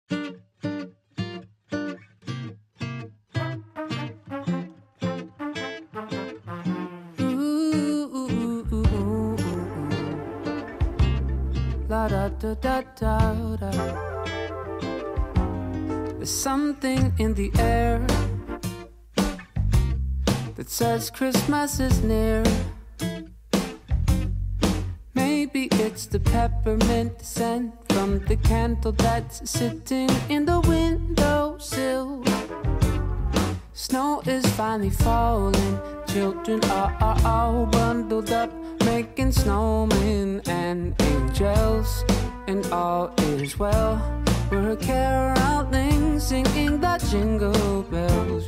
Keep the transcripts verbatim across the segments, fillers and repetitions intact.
La da da da da da. There's something in the air that says Christmas is near. Maybe it's the peppermint scent from the candle that's sitting in the windowsill. Snow is finally falling. Children are, are all bundled up, making snowmen and angels, and all is well. We're caroling, singing the jingle bells,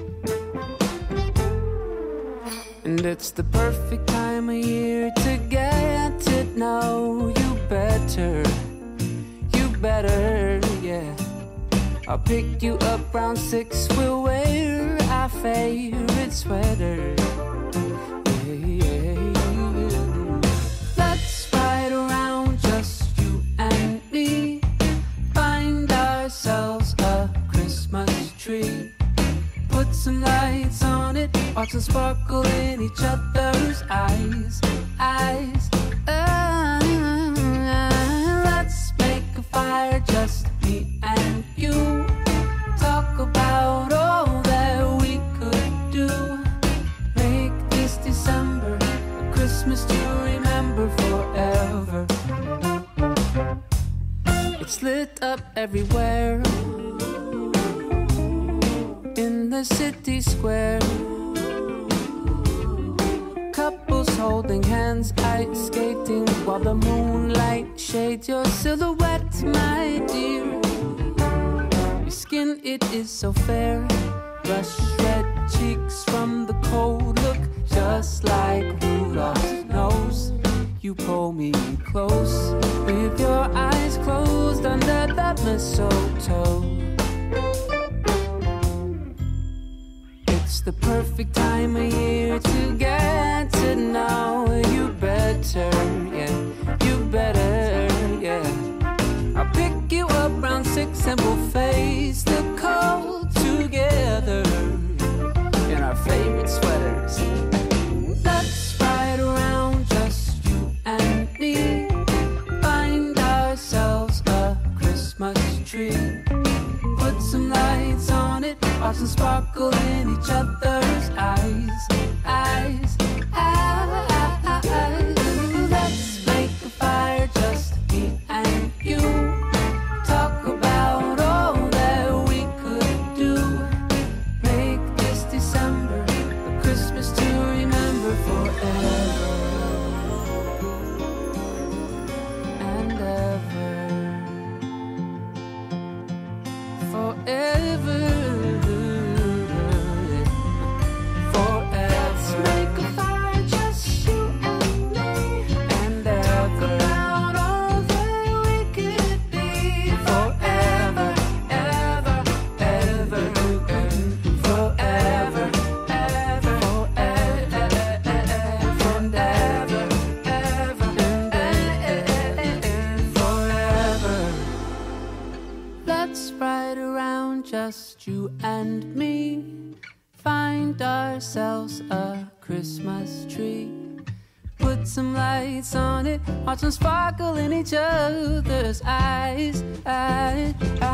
and it's the perfect time of year to get to know you better, you better, yeah. I'll pick you up round six, we'll wear our favorite sweater. Yeah, yeah, yeah. Let's ride around, just you and me. Find ourselves a Christmas tree. Put some lights on it, watch them sparkle in each other's eyes, eyes. Uh, let's make a fire, just me and you. Talk about all that we could do. Make this December a Christmas to remember forever. It's lit up everywhere in the city square. Couples holding hands, ice skating while the moonlight shades your silhouette, my dear. Your skin, it is so fair. Blush red cheeks from the cold, look just like Rudolph's nose. You pull me close with your eyes closed under the mistletoe. It's the perfect time of year to get to know you better, yeah, you better, yeah. I'll pick you up round six and we'll face the cold together in our favorite sweaters. Let's ride around, just you and me. Find ourselves a Christmas tree. Put some lights on it, watch them sparkle in each other's eyes, eyes, eyes. Let's make a fire, just me and you. Talk about all that we could do. Make this December a Christmas to remember forever and ever. Forever, forever. Let's make a fire, just you and me, and ever. Talk about all that we could be. Forever, ever, ever, forever, ever, forever, ever, forever. Let's ride around, just you and me. Find ourselves a Christmas tree. Put some lights on it, watch them sparkle in each other's eyes, eyes, eyes.